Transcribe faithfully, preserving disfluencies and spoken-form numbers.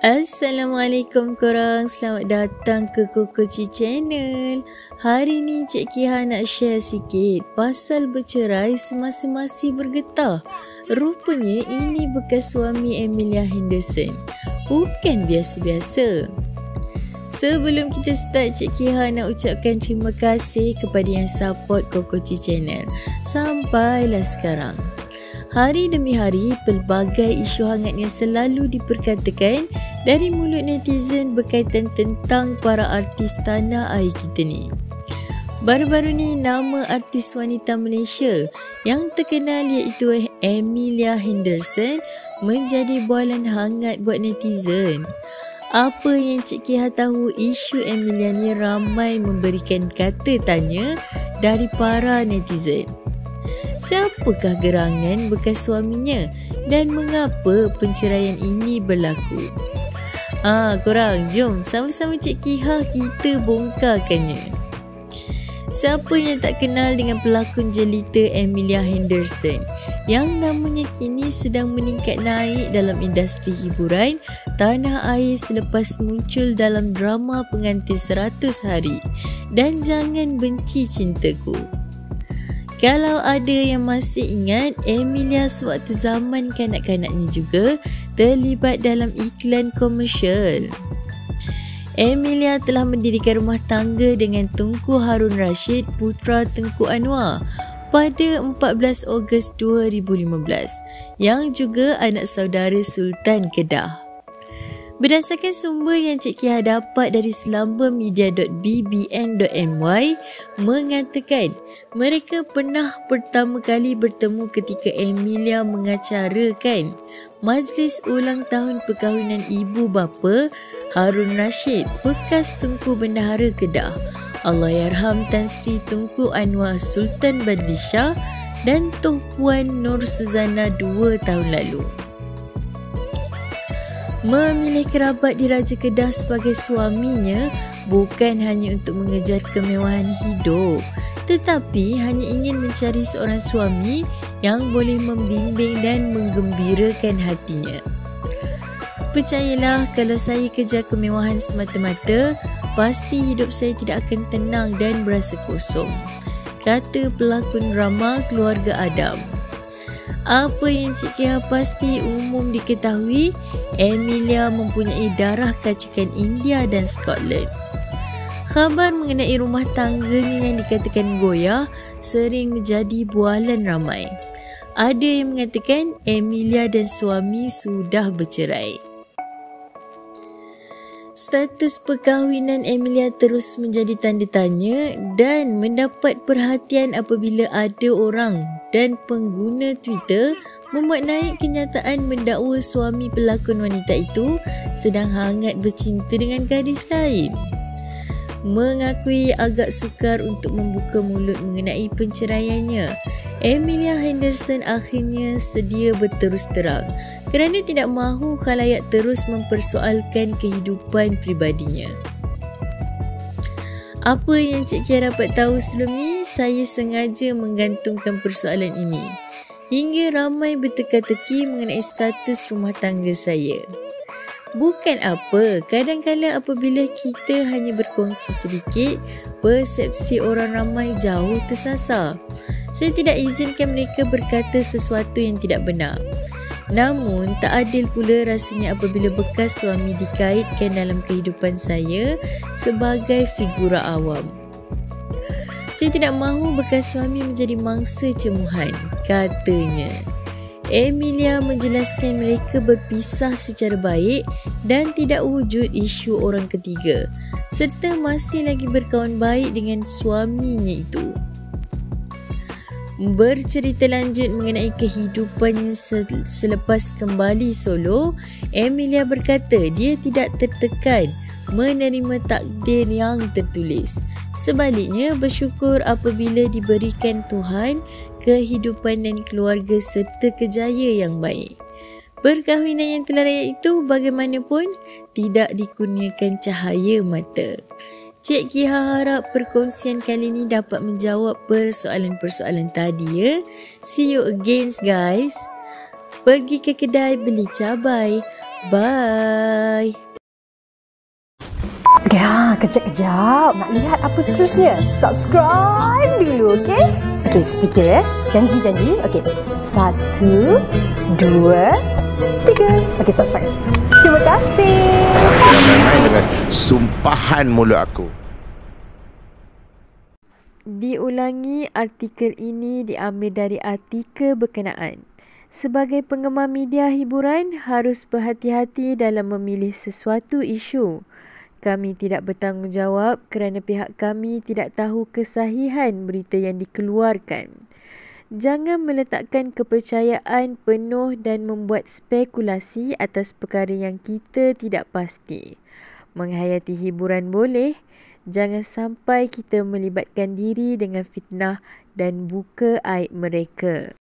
Assalamualaikum korang, selamat datang ke Kokoci Channel. Hari ni Cik Kiha nak share sikit pasal bercerai semasa masih bergetah. Rupanya ini bekas suami Amelia Henderson, bukan biasa-biasa. Sebelum kita start, Cik Kiha nak ucapkan terima kasih kepada yang support Kokoci Channel sampailah sekarang. Hari demi hari, pelbagai isu hangat yang selalu diperkatakan dari mulut netizen berkaitan tentang para artis tanah air kita ni. Baru-baru ni, nama artis wanita Malaysia yang terkenal iaitu Amelia Henderson menjadi bualan hangat buat netizen. Apa yang Cik Kiha tahu, isu Amelia ni ramai memberikan kata tanya dari para netizen. Siapakah gerangan bekas suaminya dan mengapa penceraian ini berlaku? Ah, korang, jom sama-sama Cik Kiha kita bongkarkannya. Siapa yang tak kenal dengan pelakon jelita Amelia Henderson yang namanya kini sedang meningkat naik dalam industri hiburan tanah air selepas muncul dalam drama Pengantin seratus Hari dan Jangan Benci Cintaku. Kalau ada yang masih ingat, Amelia sewaktu zaman kanak-kanaknya juga terlibat dalam iklan komersial. Amelia telah mendirikan rumah tangga dengan Tunku Harun Rashid, putera Tengku Anwar, pada empat belas Ogos dua ribu lima belas, yang juga anak saudara Sultan Kedah. Berdasarkan sumber yang Cik Kiha dapat dari selambamedia dot b b n dot m y mengatakan mereka pernah pertama kali bertemu ketika Amelia mengacarakan majlis ulang tahun perkahwinan ibu bapa Harun Rashid, bekas Tunku Bendahara Kedah, Allahyarham Tan Sri Tunku Anwar Sultan Badlishah dan Tuh Puan Nur Suzana dua tahun lalu. Memilih kerabat di Raja Kedah sebagai suaminya bukan hanya untuk mengejar kemewahan hidup, tetapi hanya ingin mencari seorang suami yang boleh membimbing dan menggembirakan hatinya. Percayalah, kalau saya kejar kemewahan semata-mata, pasti hidup saya tidak akan tenang dan berasa kosong, kata pelakon drama Keluarga Adam. Apa yang Cik Kiha pasti umum diketahui, Amelia mempunyai darah kacukan India dan Scotland. Khabar mengenai rumah tangganya yang dikatakan goyah sering menjadi bualan ramai. Ada yang mengatakan Amelia dan suami sudah bercerai. Status perkahwinan Amelia terus menjadi tanda tanya dan mendapat perhatian apabila ada orang dan pengguna Twitter memuat naik kenyataan mendakwa suami pelakon wanita itu sedang hangat bercinta dengan gadis lain. Mengakui agak sukar untuk membuka mulut mengenai penceraiannya, Amelia Henderson akhirnya sedia berterus terang kerana tidak mahu khalayak terus mempersoalkan kehidupan pribadinya. Apa yang Cik Kiha dapat tahu sebelum ni, saya sengaja menggantungkan persoalan ini hingga ramai berteka-teki mengenai status rumah tangga saya. Bukan apa, kadang-kadang apabila kita hanya berkongsi sedikit, persepsi orang ramai jauh tersasar. Saya tidak izinkan mereka berkata sesuatu yang tidak benar. Namun, tak adil pula rasanya apabila bekas suami dikaitkan dalam kehidupan saya sebagai figura awam. Saya tidak mahu bekas suami menjadi mangsa cemuhan, katanya. Amelia menjelaskan mereka berpisah secara baik dan tidak wujud isu orang ketiga, serta masih lagi berkawan baik dengan suaminya itu. Bercerita lanjut mengenai kehidupannya selepas kembali solo, Amelia berkata dia tidak tertekan menerima takdir yang tertulis. Sebaliknya, bersyukur apabila diberikan Tuhan kehidupan dan keluarga serta kejayaan yang baik. Perkahwinan yang telah raya itu bagaimanapun tidak dikurniakan cahaya mata. Cik Kiha harap perkongsian kali ini dapat menjawab persoalan-persoalan tadi ya. See you again guys. Pergi ke kedai beli cabai, Bye. Okay, ha, kejap-kejap. Nak lihat apa seterusnya? Subscribe dulu, okey? Okey, sedikit ya. Janji-janji. Okey, satu, dua, tiga. Okey, subscribe. Terima kasih. Jangan main-main dengan sumpahan mulut aku. Diulangi, artikel ini diambil dari artikel berkenaan. Sebagai penggemar media hiburan, harus berhati-hati dalam memilih sesuatu isu. Kami tidak bertanggungjawab kerana pihak kami tidak tahu kesahihan berita yang dikeluarkan. Jangan meletakkan kepercayaan penuh dan membuat spekulasi atas perkara yang kita tidak pasti. Menghayati hiburan boleh, jangan sampai kita melibatkan diri dengan fitnah dan buka aib mereka.